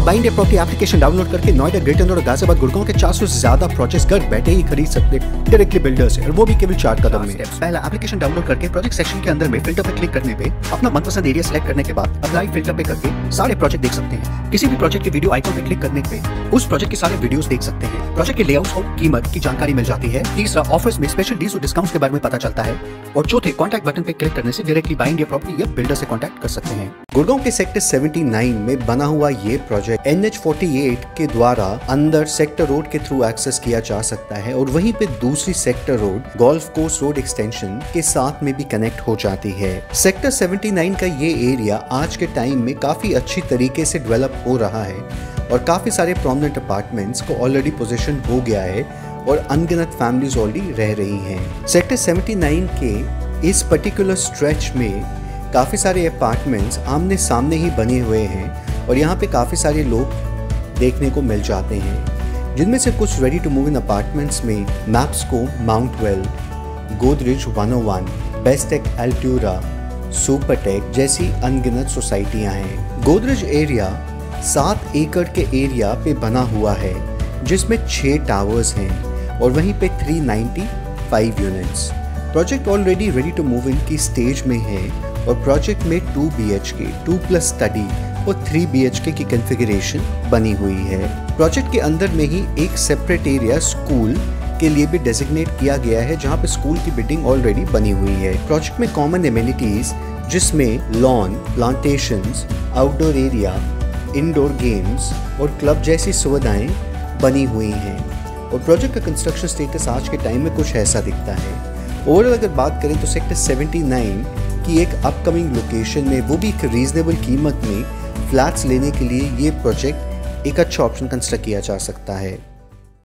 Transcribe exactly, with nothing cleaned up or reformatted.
Bye India property application download करके Noida, greater Noida, Ghaziabad, Gurgaon के चार सौ से ज्यादा प्रोजेक्ट्स घर बैठे ही खरीद सकते हैं डायरेक्टली बिल्डर से, और वो भी केवल चार कदम में। पहला, एप्लीकेशन डाउनलोड करके प्रोजेक्ट सेक्शन के अंदर में फिल्टर पे क्लिक करने पे अपना मनपसंद एरिया सेलेक्ट करने के बाद अप्लाई फिल्टर पे करके सारे प्रोजेक्ट देख सकते हैं। किसी भी प्रोजेक्ट के वीडियो आइकन पे क्लिक करने पे उस प्रोजेक्ट के सारे वीडियोस देख सकते हैं। प्रोजेक्ट के लेआउट और कीमत की जानकारी मिल जाती है। तीसरा, ऑफर्स में स्पेशल डील्स और डिस्काउंट्स के बारे में पता चलता है। और चौथे, कॉन्टैक्ट बटन पे क्लिक करने से डायरेक्टली बाय इंडिया प्रॉपर्टी या बिल्डर से कॉन्टैक्ट कर सकते हैं। गुड़गांव के सेक्टर उन्यासी में बना हुआ ये प्रोजेक्ट एन एच अड़तालीस के द्वारा अंदर सेक्टर रोड के थ्रू एक्सेस किया जा सकता है, और वहीं पे दूसरी sector road golf course road extension के साथ में भी कनेक्ट हो जाती है। सेक्टर उन्यासी का ये एरिया आज के टाइम में काफी अच्छी तरीके से डेवलप हो रहा है और काफी सारे प्रोमिनेंट अपार्टमेंट्स को ऑलरेडी पोजीशन हो गया है और अनगिनत फैमिलीज ऑलरेडी रह रही हैं। सेक्टर उन्यासी के इस पर्टिकुलर स्ट्रेच में काफ़ी सारे अपार्टमेंट्स आमने सामने ही बने हुए हैं और यहाँ पे काफ़ी सारे लोग देखने को मिल जाते हैं, जिनमें से कुछ ready to move in apartments में मैप्सको, माउंटवेल, गोदरेज एक सौ एक, बेस्टेक एल्ट्यूरा, सुपरटेक जैसी अनगिनत सोसाइटियाँ हैं। गोदरेज एरिया सात एकड़ के एरिया पे बना हुआ है, जिसमें छः टावर्स हैं और वहीं पे तीन सौ पचानवे units. Project already ready to move in की स्टेज में है और प्रोजेक्ट में two B H K, two plus study और थ्री बी एच के की कॉन्फ़िगरेशन बनी हुई है। प्रोजेक्ट के अंदर में ही एक सेपरेट एरिया स्कूल के लिए भी डेजिग्नेट किया गया है, जहां पे स्कूल की बिल्डिंग ऑलरेडी बनी हुई है। प्रोजेक्ट में कॉमन एमिनिटीज जिसमें lawn, plantations, outdoor area, indoor games और क्लब जैसी सुविधाएं बनी हुई हैं। और प्रोजेक्ट का कंस्ट्रक्शन स्टेटस आज के टाइम में कुछ ऐसा दिखता है। ओवरऑल अगर बात करें तो सेक्टर उन्यासी की एक अपकमिंग लोकेशन में, वो भी एक रीजनेबल कीमत में फ्लैट्स लेने के लिए ये प्रोजेक्ट एक अच्छा ऑप्शन कंसिडर किया जा सकता है।